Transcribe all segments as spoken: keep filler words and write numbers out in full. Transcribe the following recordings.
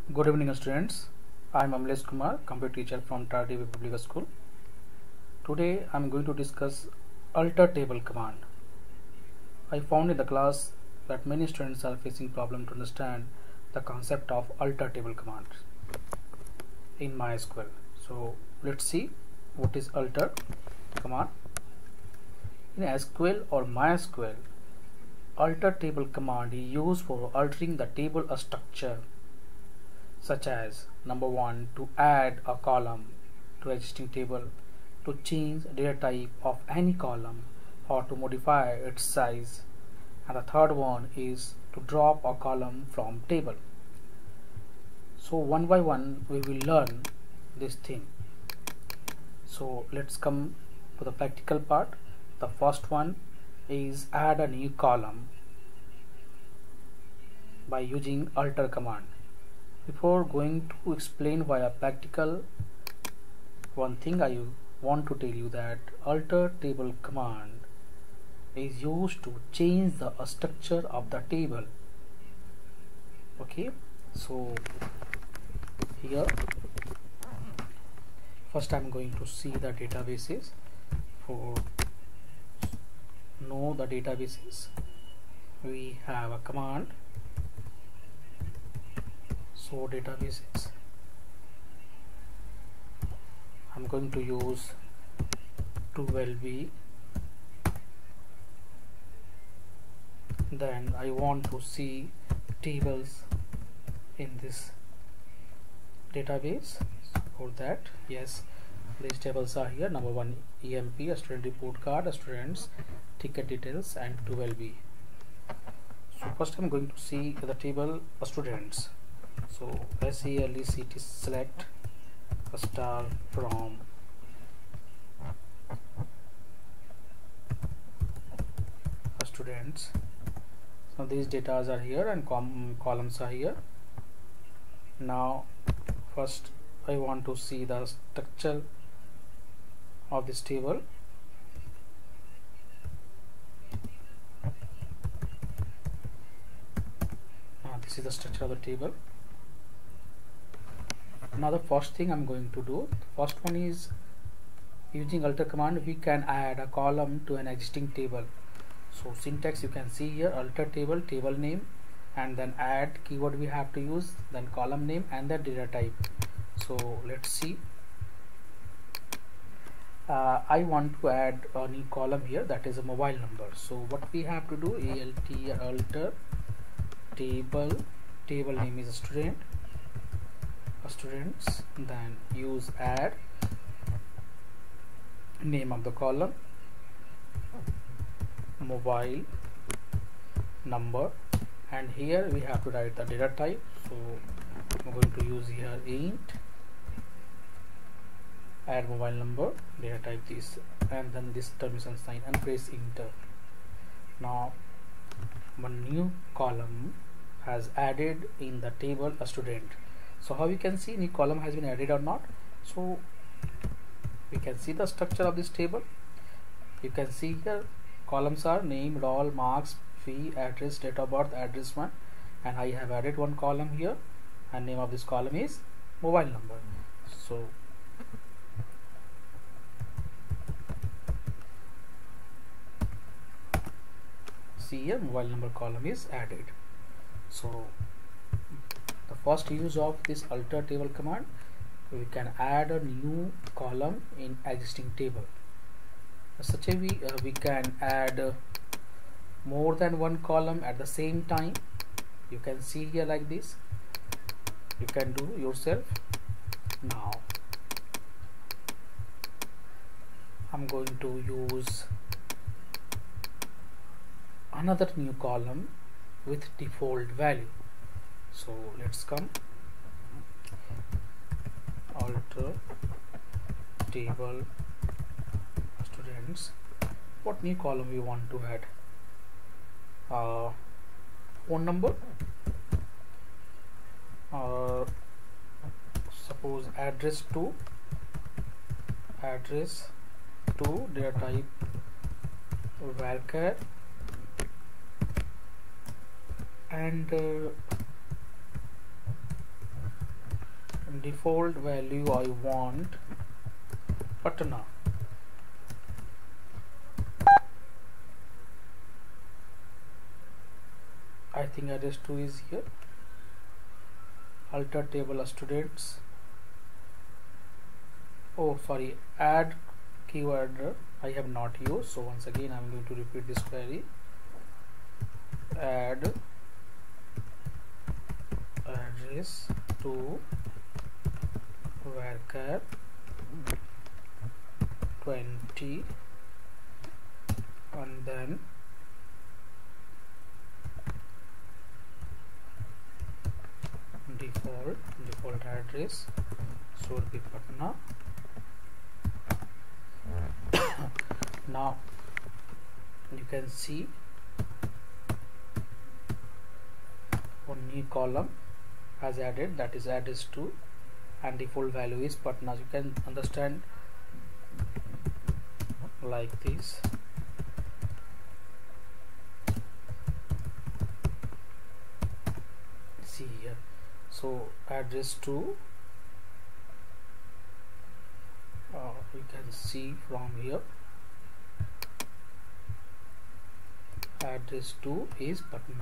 Good evening students. I am Amlesh Kumar, computer teacher from Tata Public School. Today I am going to discuss alter table command. I found in the class that many students are facing problem to understand the concept of alter table command in MySQL. So let's see what is alter command. In S Q L or MySQL, alter table command is used for altering the table structure, such as number one, to add a column to existing table, to change data type of any column, or to modify its size, and the third one is to drop a column from table. So one by one we will learn this thing. So let's come to the practical part. The first one is add a new column by using alter command. Before going to explain via practical, one thing I want to tell you that alter table command is used to change the structure of the table. Okay, so here first I'm going to see the databases. For know the databases, we have a command. So databases, I'm going to use twelve b. Then I want to see tables in this database. So for that, yes, these tables are here. Number one, E M P, a student report card, a student's ticket details, and twelve b. So first I'm going to see the table of students. So S E L E C T, select a star from students. So these data are here and com columns are here. Now first I want to see the structure of this table. Now this is the structure of the table. Now the first thing I'm going to do, first one is using alter command we can add a column to an existing table. So syntax you can see here, alter table, table name, and then add keyword we have to use, then column name, and then data type. So let's see. uh, I want to add a new column here, that is a mobile number. So what we have to do, alt alter table, table name is a student, students, then use add name of the column, mobile number, and here we have to write the data type. So I'm going to use here int add mobile number, data type this, and then this termination sign, and press enter. Now one new column has added in the table a student. So how you can see new column has been added or not? So we can see the structure of this table. You can see here columns are name, roll, marks, fee, address, date of birth, address one, and I have added one column here, and name of this column is mobile number. So see here mobile number column is added. So the first use of this alter table command, we can add a new column in existing table. Such a way uh, we can add uh, more than one column at the same time. You can see here like this. You can do yourself. Now I'm going to use another new column with default value. So let's come alter table students. What new column we want to add? Uh, phone number, uh, suppose address to address to data type varchar, and uh, default value I want Patna. I think address two is here. Alter table of students. Oh sorry, add keyword I have not used, so once again I am going to repeat this query. Add address to varchar twenty and then default default address should be Patna. Now you can see one new column has added, that is address two, and default value is Patna. You can understand like this. See here, so address two, uh, you can see from here address two is Patna.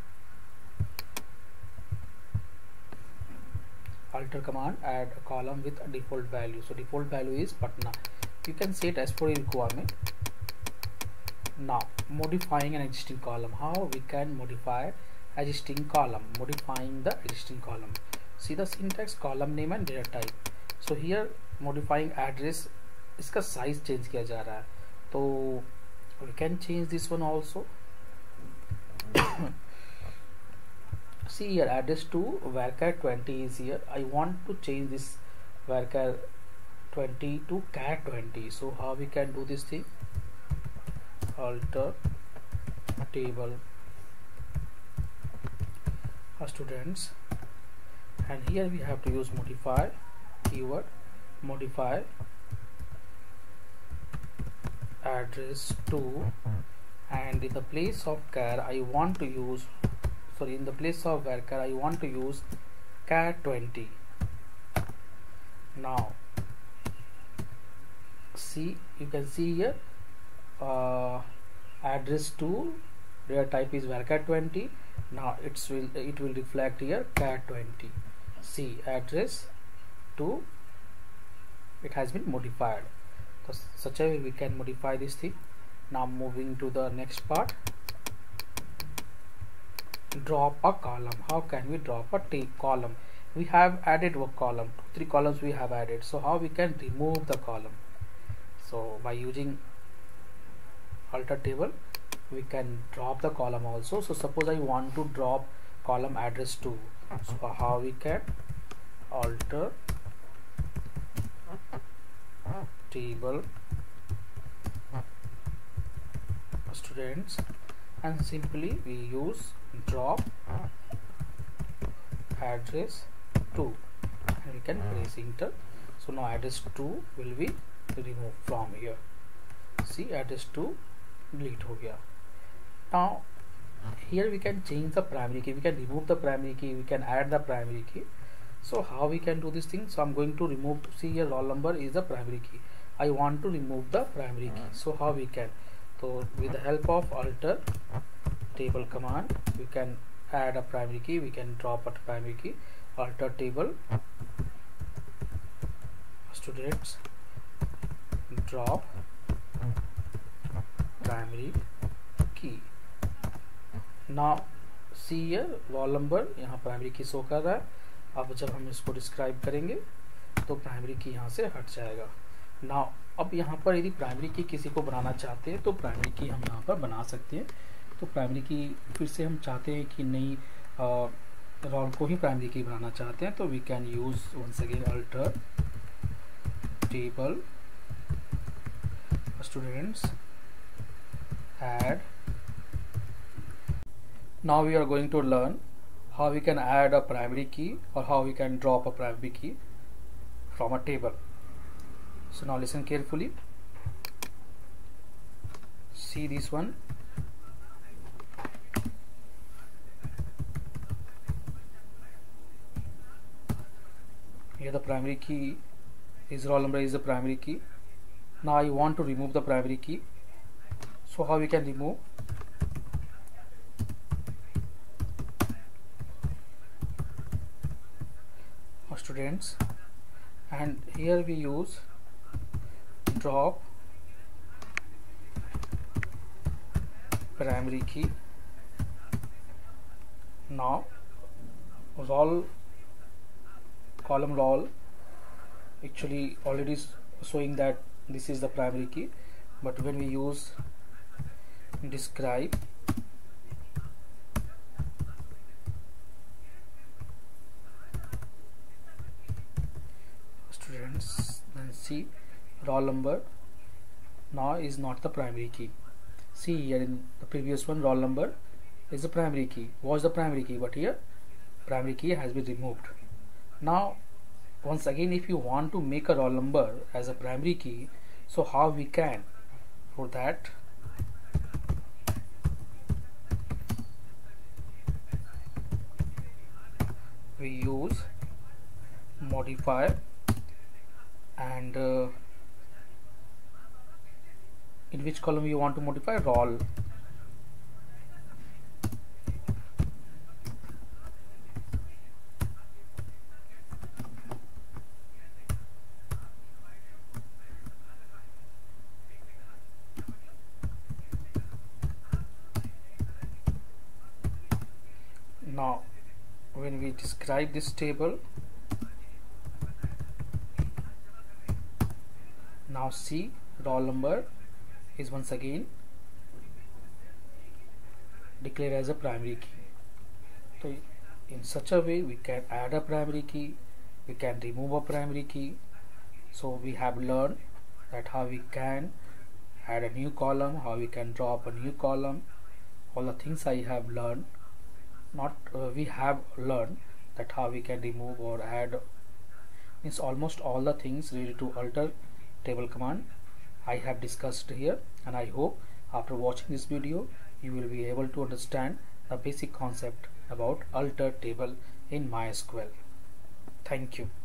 Alter command, add a column with a default value, so default value is Patna. You can set as per your requirement. Now modifying an existing column, how we can modify existing column? Modifying the existing column, see the syntax, column name and data type. So here modifying address, इसका size change किया जा रहा है, तो we can change this one also. See here, address to varchar twenty is here. I want to change this varchar twenty to char twenty. So how we can do this thing? Alter table of students, and here we have to use modify keyword, modify address to, and in the place of char I want to use, sorry, in the place of varchar I want to use char twenty. Now see, you can see here uh, address to, data type is varchar twenty. Now it's will it will reflect here char twenty. See, address to, it has been modified. So such a way we can modify this thing. Now moving to the next part, drop a column. How can we drop a column? We have added a column, two, three columns we have added. So how we can remove the column? So by using alter table we can drop the column also. So suppose I want to drop column address to, so how we can? Alter table students, and simply we use drop address to, and we can press enter. So now address to will be removed from here. See, address to delete हो गया. Now here we can change the primary key, we can remove the primary key, we can add the primary key. So how we can do this thing? So I'm going to remove, see here roll number is the primary key, I want to remove the primary key. So how we can? So with the help of alter table command we can add a primary key, we can drop a primary key. Alter table students, drop primary key. Now see here roll number यहाँ primary की show कर रहा है. अब जब हम इसको describe करेंगे तो प्राइमरी की यहाँ से हट जाएगा. नाउ अब यहाँ पर यदि प्राइमरी की किसी को बनाना चाहते हैं तो प्राइमरी की हम यहाँ पर बना सकते हैं. तो प्राइमरी की फिर से हम चाहते हैं कि नई रोल को ही प्राइमरी की बनाना चाहते हैं, तो we can use once again alter table students, add. Now we are going to learn how we can add a primary key or how we can drop a primary key from a table. So now listen carefully. See this one. Here the primary key is roll number is the primary key. Now I want to remove the primary key. So how we can remove? Students, and here we use drop primary key. Now roll column roll actually already showing that this is the primary key, but when we use describe students, then see roll number now is not the primary key. See here in the previous one roll number is the primary key, was the primary key, but here primary key has been removed. Now once again, if you want to make a roll number as a primary key, so how we can? For that, we use modifier, and uh, in which column you want to modify? Roll. Now when we describe this table, now see roll number is once again declared as a primary key. So in such a way we can add a primary key, we can remove a primary key. So we have learned that how we can add a new column, how we can drop a new column, all the things I have learned. Not uh, we have learned that how we can remove or add, means almost all the things related to alter table command I have discussed here, and I hope after watching this video you will be able to understand the basic concept about alter table in MySQL. Thank you.